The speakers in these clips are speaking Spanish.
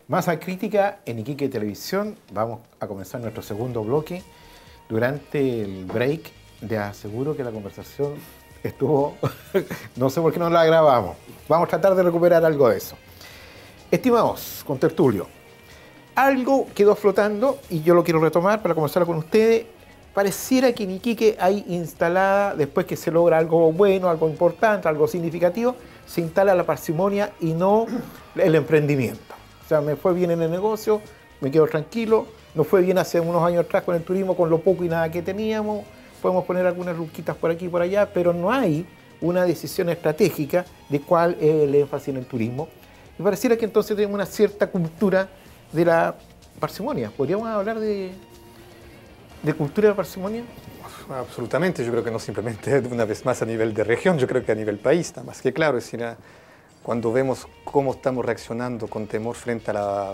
Masa Crítica en Iquique Televisión. Vamos a comenzar nuestro segundo bloque. Durante el break, les aseguro que la conversación estuvo... no sé por qué no la grabamos. Vamos a tratar de recuperar algo de eso. Estimados contertulio, algo quedó flotando y yo lo quiero retomar para conversar con ustedes. Pareciera que en Iquique hay instalada, después que se logra algo bueno, algo importante, algo significativo, se instala la parsimonia y no el emprendimiento. O sea, me fue bien en el negocio, me quedo tranquilo, nos fue bien hace unos años atrás con el turismo, con lo poco y nada que teníamos, podemos poner algunas ruquitas por aquí y por allá, pero no hay una decisión estratégica de cuál es el énfasis en el turismo. Y pareciera que entonces tenemos una cierta cultura de la parsimonia. ¿Podríamos hablar de cultura de parsimonia? Absolutamente, yo creo que no simplemente una vez más a nivel de región, yo creo que a nivel país está más que claro. Es decir, cuando vemos cómo estamos reaccionando con temor frente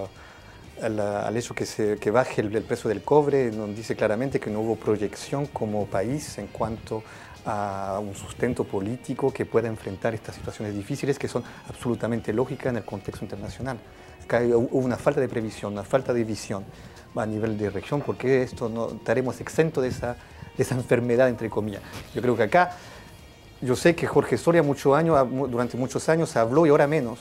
al hecho que baje el precio del cobre, nos dice claramente que no hubo proyección como país en cuanto a un sustento político que pueda enfrentar estas situaciones difíciles que son absolutamente lógicas en el contexto internacional. Acá hubo una falta de previsión, una falta de visión a nivel de región, porque esto no estaremos exentos de esa enfermedad, entre comillas. Yo creo que acá, yo sé que Jorge Soria durante muchos años habló y ahora menos,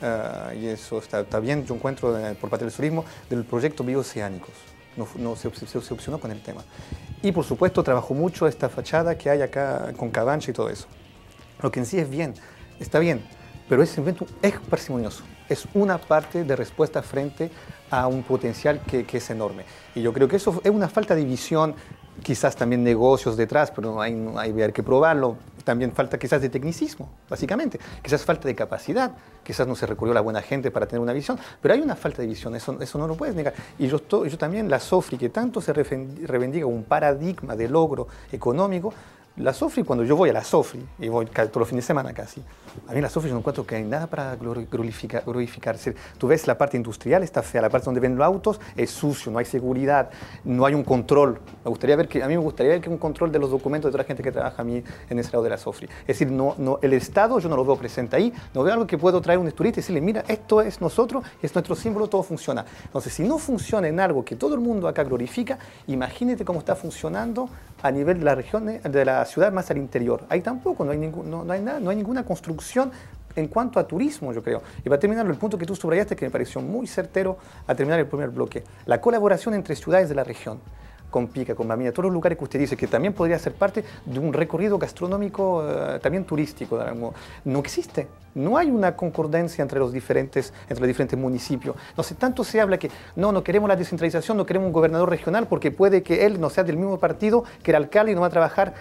y eso está bien, yo encuentro por parte del turismo, del proyecto Bioceánicos. No se opcionó con el tema. Y por supuesto trabajó mucho esta fachada que hay acá con Cabancha y todo eso. Lo que en sí es bien, está bien, pero ese invento es parsimonioso. Es una parte de respuesta frente a un potencial que es enorme. Y yo creo que eso es una falta de visión, quizás también negocios detrás, pero hay que probarlo. También falta quizás de tecnicismo, básicamente. Quizás falta de capacidad, quizás no se recurrió a la buena gente para tener una visión, pero hay una falta de visión, eso no lo puedes negar. Y yo también, la SOFRI, que tanto se reivindica un paradigma de logro económico, la SOFRI, cuando yo voy a la SOFRI, y voy todos los fines de semana casi, a mí la SOFRI yo no encuentro que hay nada para glorificar. Es decir, tú ves la parte industrial, está fea, la parte donde ven los autos es sucio, no hay seguridad, no hay un control. A mí me gustaría ver que un control de los documentos de toda la gente que trabaja a mí en ese lado de la SOFRI. Es decir, el Estado yo no lo veo presente ahí, no veo algo que puedo traer a un turista y decirle, mira, esto es nosotros, es nuestro símbolo, todo funciona. Entonces, si no funciona en algo que todo el mundo acá glorifica, imagínate cómo está funcionando a nivel de la región, de la ciudad más al interior. Ahí tampoco, no hay ninguna construcción en cuanto a turismo, yo creo. Y para terminar, el punto que tú subrayaste, que me pareció muy certero a terminar el primer bloque, la colaboración entre ciudades de la región, con Pica, con Bamina, todos los lugares que usted dice, que también podría ser parte de un recorrido gastronómico, también turístico, no existe. No hay una concordancia entre los diferentes municipios. No sé, tanto se habla que no queremos la descentralización, no queremos un gobernador regional porque puede que él no sea del mismo partido que el alcalde y no va a trabajar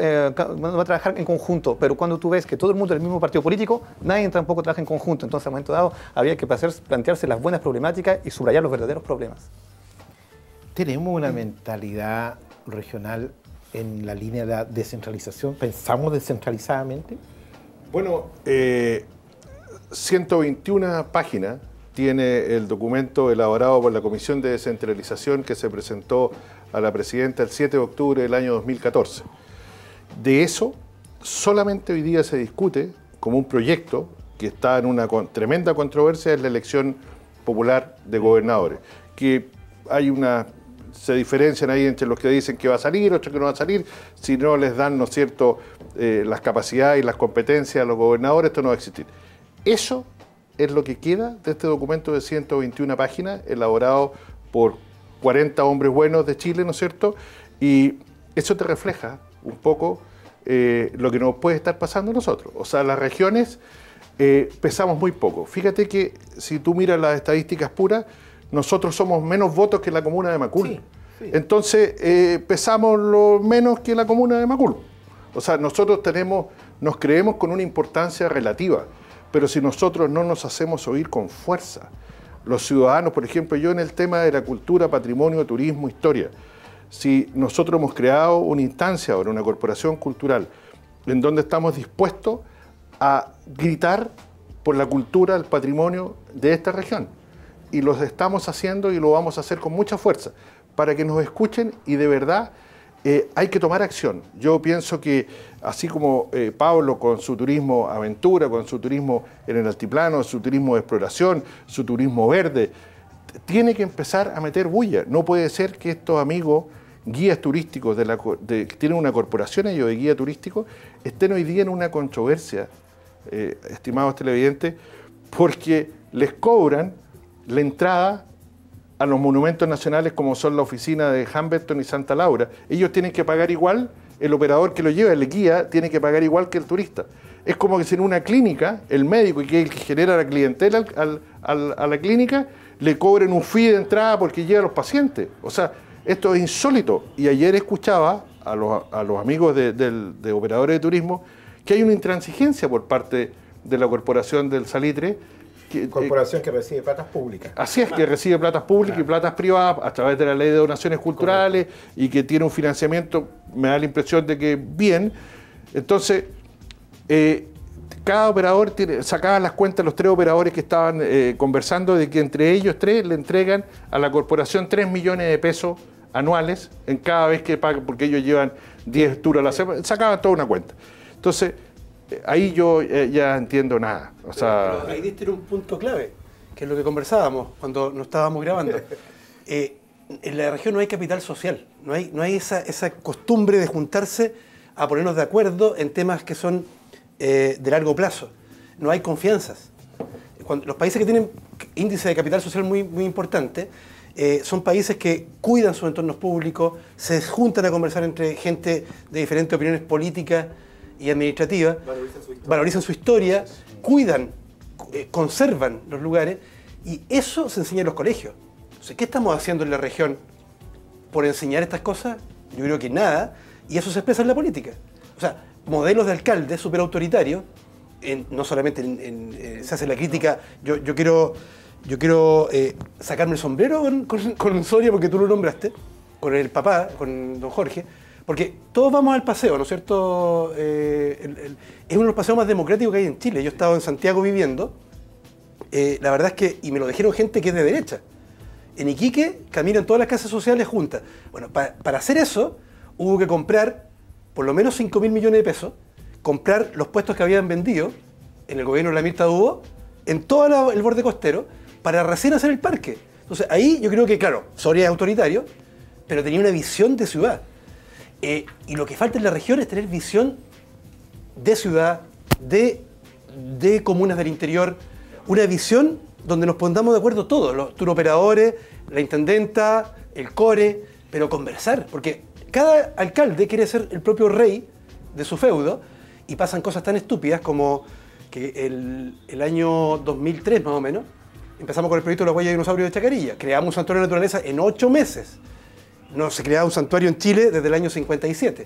en conjunto. Pero cuando tú ves que todo el mundo es del mismo partido político, nadie tampoco trabaja en conjunto. Entonces, a un momento dado, habría que plantearse las buenas problemáticas y subrayar los verdaderos problemas. ¿Tenemos una mentalidad regional en la línea de la descentralización? ¿Pensamos descentralizadamente? Bueno, 121 páginas tiene el documento elaborado por la Comisión de Descentralización que se presentó a la Presidenta el 7 de octubre del año 2014. De eso, solamente hoy día se discute como un proyecto que está en una tremenda controversia, es la elección popular de gobernadores, que se diferencian ahí entre los que dicen que va a salir, otros que no va a salir, si no les dan, ¿no es cierto?, las capacidades y las competencias a los gobernadores, esto no va a existir. Eso es lo que queda de este documento de 121 páginas, elaborado por 40 hombres buenos de Chile, ¿no es cierto?, y eso te refleja un poco lo que nos puede estar pasando a nosotros. O sea, las regiones pesamos muy poco. Fíjate que si tú miras las estadísticas puras, nosotros somos menos votos que la comuna de Macul. Sí, sí. Entonces, pesamos lo menos que la comuna de Macul. O sea, nosotros nos creemos con una importancia relativa, pero si nosotros no nos hacemos oír con fuerza, los ciudadanos, por ejemplo, yo en el tema de la cultura, patrimonio, turismo, historia, si nosotros hemos creado una instancia ahora, una corporación cultural, en donde estamos dispuestos a gritar por la cultura, el patrimonio de esta región. Y lo estamos haciendo y lo vamos a hacer con mucha fuerza para que nos escuchen y de verdad hay que tomar acción. Yo pienso que así como Pablo con su turismo aventura, con su turismo en el altiplano, su turismo de exploración, su turismo verde, tiene que empezar a meter bulla. No puede ser que estos amigos guías turísticos que tienen una corporación ellos de guía turístico estén hoy día en una controversia, estimados televidentes, porque les cobran la entrada a los monumentos nacionales como son la oficina de Humberton y Santa Laura. Ellos tienen que pagar igual, el operador que lo lleva, el guía, tiene que pagar igual que el turista. Es como que si en una clínica, el médico, que es el que genera la clientela a la clínica, le cobren un fee de entrada porque lleva a los pacientes. O sea, esto es insólito. Y ayer escuchaba a los amigos de operadores de turismo que hay una intransigencia por parte de la Corporación del Salitre. Corporación que recibe platas públicas. Así es, que recibe platas públicas y platas privadas a través de la Ley de Donaciones Culturales. Correcto. Y que tiene un financiamiento, me da la impresión de que bien. Entonces, cada operador sacaba las cuentas, los 3 operadores que estaban conversando, de que entre ellos 3 le entregan a la corporación 3 millones de pesos anuales en cada vez que pagan, porque ellos llevan 10 tours a la semana, sacaban toda una cuenta. Entonces, ahí yo ya entiendo nada. O sea, pero ahí diste un punto clave, que es lo que conversábamos cuando nos estábamos grabando. En la región no hay capital social, no hay esa costumbre de juntarse a ponernos de acuerdo en temas que son de largo plazo. No hay confianzas. Los países que tienen índice de capital social muy, muy importante son países que cuidan sus entornos públicos, se juntan a conversar entre gente de diferentes opiniones políticas y administrativas, valorizan su historia, cuidan, conservan los lugares, y eso se enseña en los colegios. Entonces, ¿qué estamos haciendo en la región por enseñar estas cosas? Yo creo que nada, y eso se expresa en la política. O sea, modelos de alcaldes súper autoritarios, no solamente se hace la crítica, yo quiero sacarme el sombrero con Soria, porque tú lo nombraste, con el papá, con don Jorge, porque todos vamos al paseo, ¿no es cierto? Es uno de los paseos más democráticos que hay en Chile. Yo he estado en Santiago viviendo, la verdad es que, y me lo dijeron gente que es de derecha, en Iquique caminan todas las casas sociales juntas. Bueno, para hacer eso hubo que comprar por lo menos 5.000 millones de pesos, comprar los puestos que habían vendido en el gobierno de la Mirta Dubó, en todo el borde costero, para recién hacer el parque. Entonces ahí yo creo que, claro, Soria es autoritario, pero tenía una visión de ciudad. Y lo que falta en la región es tener visión de ciudad, de comunas del interior, una visión donde nos pongamos de acuerdo todos, los turoperadores, la intendenta, el core, pero conversar, porque cada alcalde quiere ser el propio rey de su feudo y pasan cosas tan estúpidas como que el año 2003 más o menos empezamos con el proyecto de la huella de dinosaurio de Chacarilla, creamos un santuario de naturaleza en 8 meses. No se creaba un santuario en Chile desde el año 57.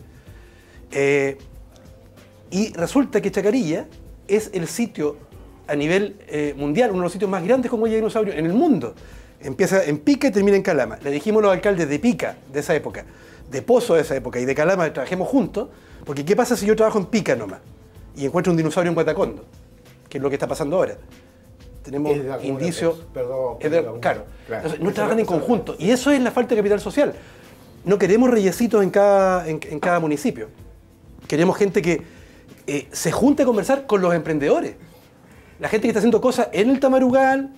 Y resulta que Chacarilla es el sitio a nivel mundial, uno de los sitios más grandes con huella de dinosaurio en el mundo. Empieza en Pica y termina en Calama. Le dijimos a los alcaldes de Pica de esa época, de Pozo de esa época y de Calama, trabajemos juntos, porque ¿qué pasa si yo trabajo en Pica nomás y encuentro un dinosaurio en Guatacondo? Que es lo que está pasando ahora. Tenemos indicios... Claro. Entonces, no trabajan en conjunto. Y eso es la falta de capital social. No queremos reyesitos en cada municipio. Queremos gente que se junte a conversar con los emprendedores. La gente que está haciendo cosas en el Tamarugal,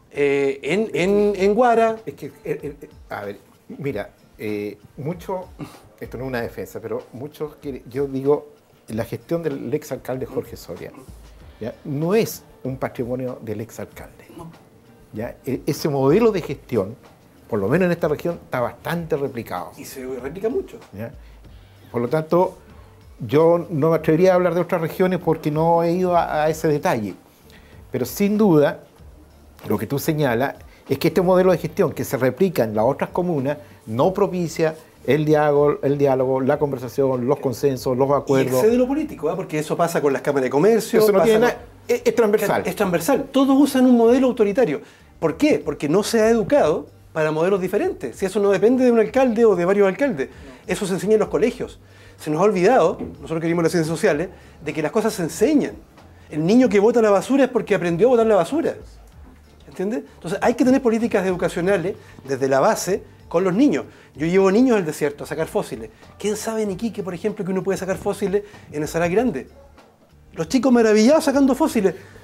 en Guara. Es que, a ver, mira, mucho, esto no es una defensa, pero muchos quieren, yo digo, la gestión del exalcalde Jorge Soria, ¿ya? No es un patrimonio del exalcalde. ¿Ya? Ese modelo de gestión, por lo menos en esta región, está bastante replicado. Y se replica mucho. ¿Ya? Por lo tanto, yo no me atrevería a hablar de otras regiones porque no he ido a ese detalle. Pero sin duda, lo que tú señalas es que este modelo de gestión que se replica en las otras comunas no propicia el diálogo, la conversación, los consensos, los acuerdos. Y excede lo político, ¿eh? Porque eso pasa con las cámaras de comercio. Eso no tiene nada, es transversal. Es transversal. Todos usan un modelo autoritario. ¿Por qué? Porque no se ha educado para modelos diferentes. Si eso no depende de un alcalde o de varios alcaldes. Eso se enseña en los colegios. Se nos ha olvidado, nosotros que vimos las ciencias sociales, de que las cosas se enseñan. El niño que bota la basura es porque aprendió a botar la basura. ¿Entiendes? Entonces hay que tener políticas educacionales desde la base con los niños. Yo llevo niños al desierto a sacar fósiles. ¿Quién sabe en Iquique, por ejemplo, que uno puede sacar fósiles en el Salar Grande? Los chicos maravillados sacando fósiles.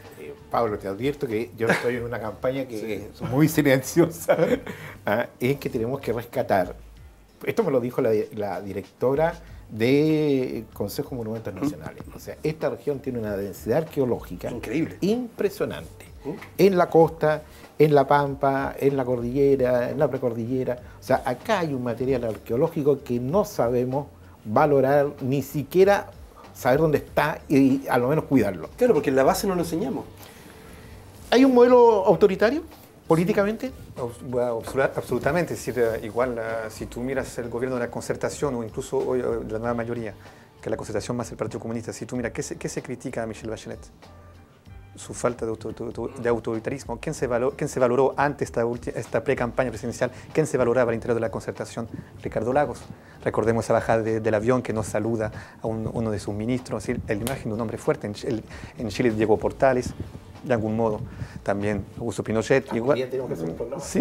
Pablo, te advierto que yo estoy en una campaña que es muy silenciosa, es que tenemos que rescatar. Esto me lo dijo la directora de Consejo de Monumentos Nacionales. O sea, esta región tiene una densidad arqueológica increíble, impresionante. En la costa, en la pampa, en la cordillera, en la precordillera. O sea, acá hay un material arqueológico que no sabemos valorar, ni siquiera saber dónde está y a lo menos cuidarlo. Claro, porque en la base no lo enseñamos. ¿Hay un modelo autoritario políticamente? Bueno, absolutamente. Es decir, igual si tú miras el gobierno de la concertación o incluso hoy de la nueva mayoría, que la concertación más el Partido Comunista, si tú miras, ¿qué se critica a Michelle Bachelet? Su falta de autoritarismo. ¿Quién se valoró antes esta pre-campaña presidencial? ¿Quién se valoraba al interior de la concertación? Ricardo Lagos. Recordemos esa bajada del avión que nos saluda a uno de sus ministros. Es decir, la imagen de un hombre fuerte. En Chile Diego Portales, de algún modo. También Augusto Pinochet. Igual. Tenemos que hacer un programa. Sí.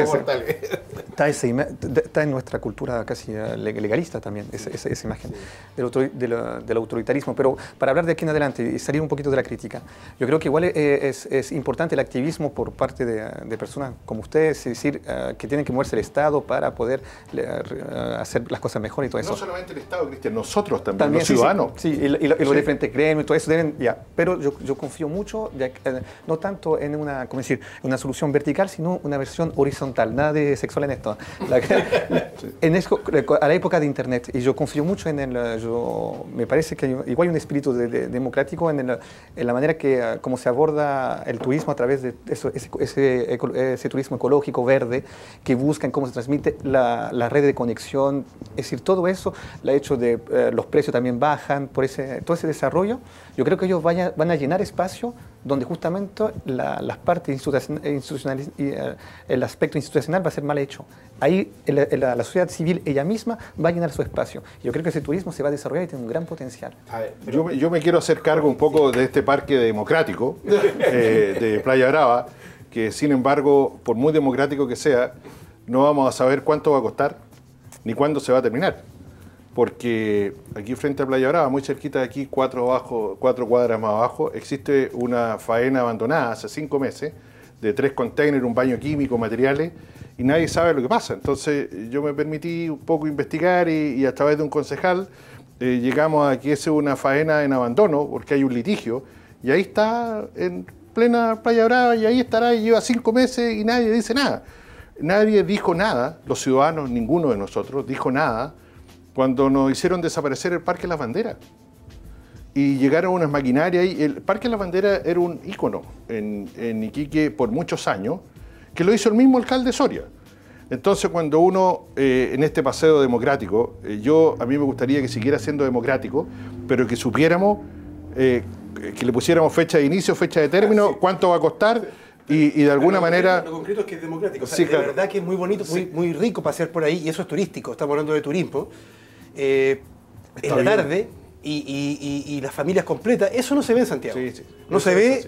Está en nuestra cultura casi legalista también, esa imagen del autoritarismo. Pero para hablar de aquí en adelante y salir un poquito de la crítica, yo creo que igual es importante el activismo por parte de personas como ustedes, es decir, que tienen que moverse el Estado para poder hacer las cosas mejor y todo eso. No solamente el Estado, Cristian, nosotros también los ciudadanos. Sí, y los diferentes gremios, todo eso deben, pero yo confío mucho, no tanto en una solución vertical, sino una versión horizontal, nada de sexual en esto. A la época de Internet, y yo confío mucho me parece que igual hay un espíritu democrático en la manera que cómo se aborda el turismo a través de ese turismo ecológico, verde, que buscan cómo se transmite la red de conexión, es decir, todo eso, la hecho de los precios también bajan, por todo ese desarrollo, yo creo que ellos van a llenar espacio donde justamente las partes institucionales y el aspecto institucional va a ser mal hecho. Ahí la sociedad civil ella misma va a llenar su espacio. Yo creo que ese turismo se va a desarrollar y tiene un gran potencial. A ver, yo me quiero hacer cargo un poco de este parque democrático de Playa Brava, que sin embargo, por muy democrático que sea, no vamos a saber cuánto va a costar ni cuándo se va a terminar. Porque aquí frente a Playa Brava, muy cerquita de aquí, 4 cuadras más abajo, existe una faena abandonada hace 5 meses, de 3 containers, un baño químico, materiales, y nadie sabe lo que pasa. Entonces yo me permití un poco investigar y a través de un concejal llegamos a que es una faena en abandono, porque hay un litigio, y ahí está en plena Playa Brava, y ahí estará, y lleva 5 meses y nadie dice nada. Nadie dijo nada, los ciudadanos, ninguno de nosotros dijo nada, cuando nos hicieron desaparecer el Parque Las Banderas. Y llegaron unas maquinarias y el Parque Las Banderas era un ícono en Iquique por muchos años, que lo hizo el mismo alcalde Soria. Entonces cuando uno, en este paseo democrático, a mí me gustaría que siguiera siendo democrático, pero que supiéramos, que le pusiéramos fecha de inicio, fecha de término, cuánto va a costar, y de alguna manera... Lo concreto es que es democrático. O sea, sí, claro. De verdad que es muy bonito, muy rico pasear por ahí, y eso es turístico, estamos hablando de turismo. En la tarde y las familias completas, eso no se ve en Santiago. Sí. No se ve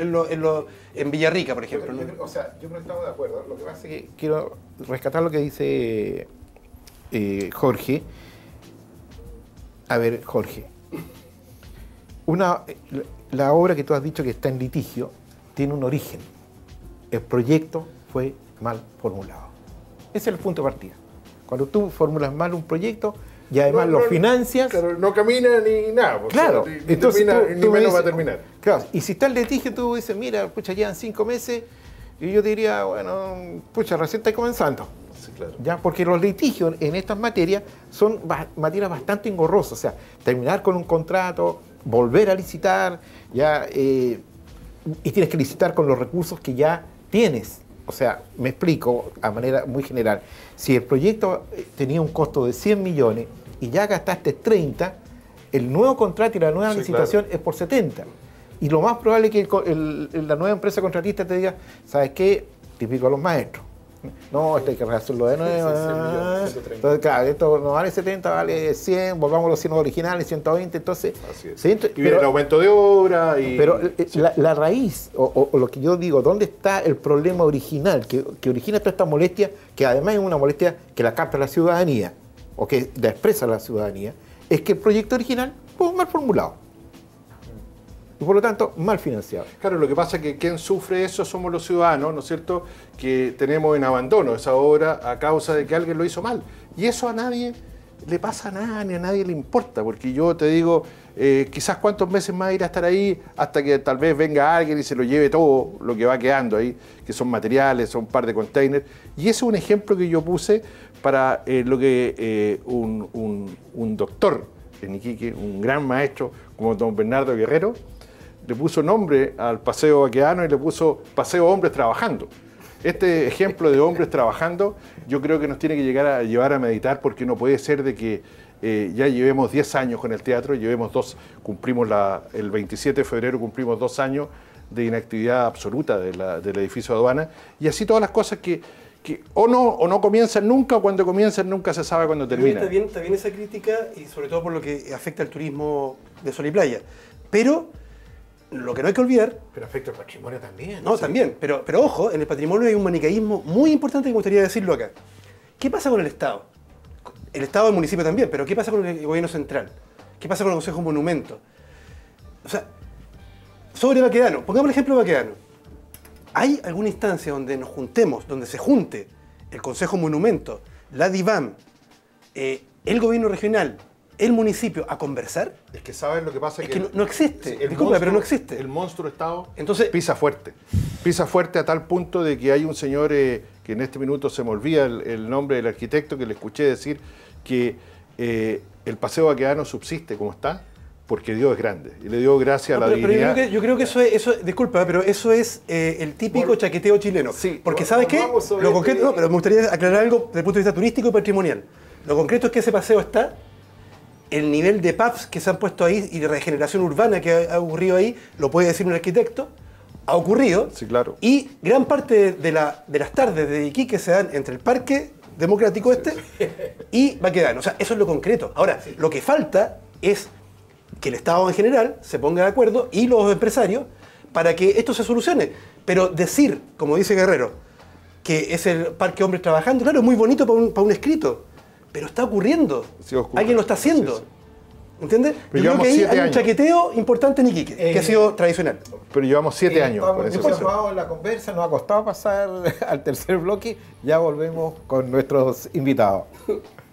en Villarrica, por ejemplo. Yo creo que estamos de acuerdo. Lo que pasa es que quiero rescatar lo que dice Jorge. A ver, Jorge. La obra que tú has dicho que está en litigio tiene un origen. El proyecto fue mal formulado. Ese es el punto de partida. Cuando tú formulas mal un proyecto y además lo financias... Claro, no camina ni nada. Claro. Entonces ni menos va a terminar. Claro, y si está el litigio, tú dices, mira, pucha, llevan 5 meses, y yo diría, bueno, pucha, recién está comenzando. Sí, claro. ¿Ya? Porque los litigios en estas materias son materias bastante engorrosas. O sea, terminar con un contrato, volver a licitar, ya, y tienes que licitar con los recursos que ya tienes. O sea, me explico a manera muy general. Si el proyecto tenía un costo de 100 millones y ya gastaste 30, el nuevo contrato y la nueva licitación es por 70. Y lo más probable es que la nueva empresa contratista te diga, ¿sabes qué? Típico de los maestros. No, esto hay que rehacerlo de nuevo. Entonces, claro, esto no vale 70, vale 100, volvamos a los 100 originales, 120, entonces... Así es. 100, y viene el aumento de obra y... Pero la raíz, o lo que yo digo, ¿dónde está el problema original que origina toda esta molestia, que además es una molestia que la capta la ciudadanía, o que la expresa la ciudadanía, es que el proyecto original fue mal formulado. y por lo tanto mal financiado. Claro, lo que pasa es que quien sufre eso somos los ciudadanos, ¿no es cierto?, que tenemos en abandono esa obra a causa de que alguien lo hizo mal. Y eso a nadie le pasa nada, ni a nadie le importa, porque yo te digo, quizás cuántos meses más irá a estar ahí hasta que tal vez venga alguien y se lo lleve todo lo que va quedando ahí, que son materiales, son un par de containers. Y ese es un ejemplo que yo puse para lo que un doctor en Iquique, un gran maestro como don Bernardo Guerrero, le puso nombre al Paseo Baquedano y le puso Paseo Hombres Trabajando. Este ejemplo de hombres trabajando yo creo que nos tiene que llevar a meditar, porque no puede ser de que ya llevemos 10 años con el teatro, cumplimos el 27 de febrero cumplimos 2 años de inactividad absoluta del edificio de aduana, y así todas las cosas que o no comienzan nunca, o cuando comienzan nunca se sabe cuándo terminan. Está bien esa crítica, y sobre todo por lo que afecta al turismo de sol y playa. Pero lo que no hay que olvidar... Pero afecta al patrimonio también. No, también. Pero ojo, en el patrimonio hay un maniqueísmo muy importante que me gustaría decirlo acá. ¿Qué pasa con el Estado? El Estado del municipio también, pero ¿qué pasa con el gobierno central? ¿Qué pasa con el Consejo Monumento? O sea, sobre Baquedano, pongamos el ejemplo de Baquedano. ¿Hay alguna instancia donde nos juntemos, donde se junte el Consejo Monumento, la DIVAM, el gobierno regional, el municipio a conversar? Es que ¿saben lo que pasa? Es que no existe. El Disculpa, pero no existe. El monstruo Estado Entonces, pisa fuerte. Pisa fuerte a tal punto de que hay un señor que en este minuto se me olvida el nombre del arquitecto, que le escuché decir que el Paseo Baquedano subsiste como está porque Dios es grande y le dio gracias a la divinidad. Pero yo creo que eso disculpa, pero eso es el típico chaqueteo chileno. Sí, porque ¿sabes qué? Lo concreto, no, pero me gustaría aclarar algo desde el punto de vista turístico y patrimonial. Lo concreto es que ese paseo está, el nivel de pubs que se han puesto ahí y de regeneración urbana que ha ocurrido ahí, lo puede decir un arquitecto, ha ocurrido. Sí, claro. Y gran parte de las tardes de Iquique se dan entre el Parque Democrático y Baquedano. O sea, eso es lo concreto. Ahora, lo que falta es que el Estado en general se ponga de acuerdo y los empresarios para que esto se solucione. Pero decir, como dice Guerrero, que es el Parque Hombres Trabajando, claro, es muy bonito para un escrito, pero está ocurriendo. Sí, ocurre. Alguien lo está haciendo. Sí, sí. ¿Entiendes? Pero Yo creo que ahí hay un años. chaqueteo importante en Iquique, que ha sido tradicional. Pero llevamos 7 años Estamos con eso. entusiasmados en la conversa, nos ha costado pasar al tercer bloque, ya volvemos con nuestros invitados.